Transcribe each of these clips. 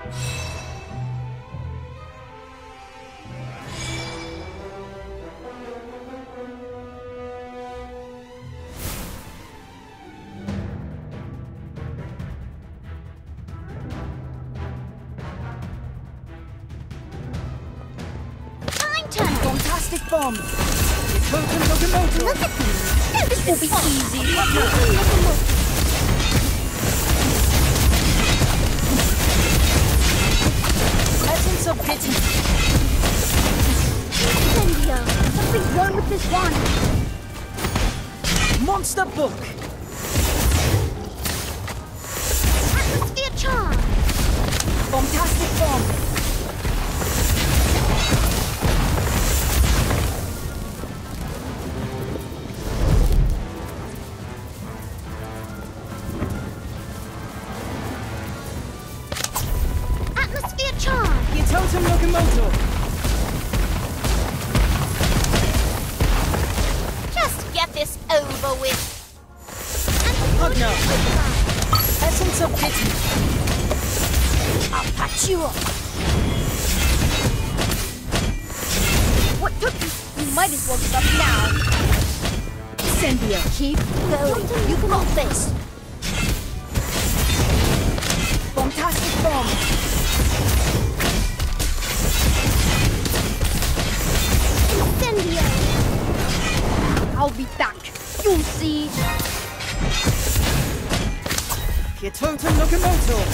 Fantastic bomb! Totem locomotive! Look at me! This will be easy! Essence of pity! Incendio! Something's wrong with this wand! Monster book! Atmosphere charge! Fantastic bomb! Totem locomotive! Just get this over with! Pugno! Essence of pity! I'll patch you up! What took you? You might as well give up now! Incendio! Keep going! You can hold this! Fantastic bomb! Incendio! I'll be back. You'll see. Totem locomotive!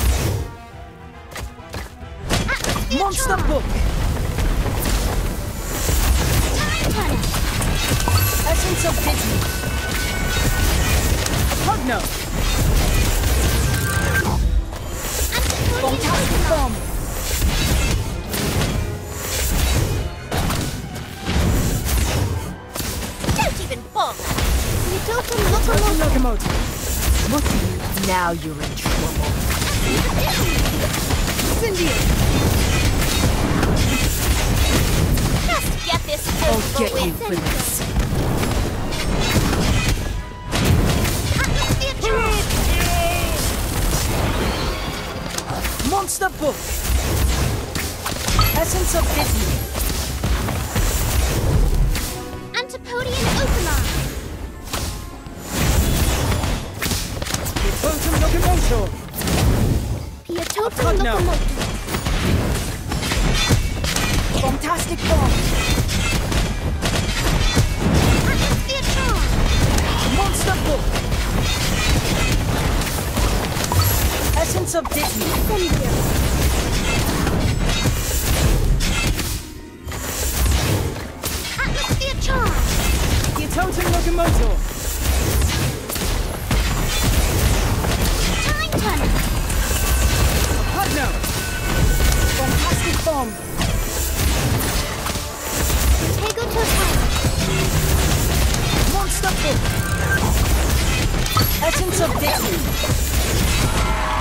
Monster book! Time. Essence of pity! Pugno! Fantastic bomb! Totem locomotive! Look at you. Now you're in trouble. Incendio! Just get this over I'll get with. you for this. Atmosphere charge! Monster book! Essence of pity! Antipodian Opener! Totem locomotive! Totem locomotive! Fantastic bomb! Atmosphere charge! Monster book! Essence of pity! Incendio! Atmosphere charge! Totem locomotive! Pugno! Fantastic bomb! Tego Totem! Monster book! Essence of pity!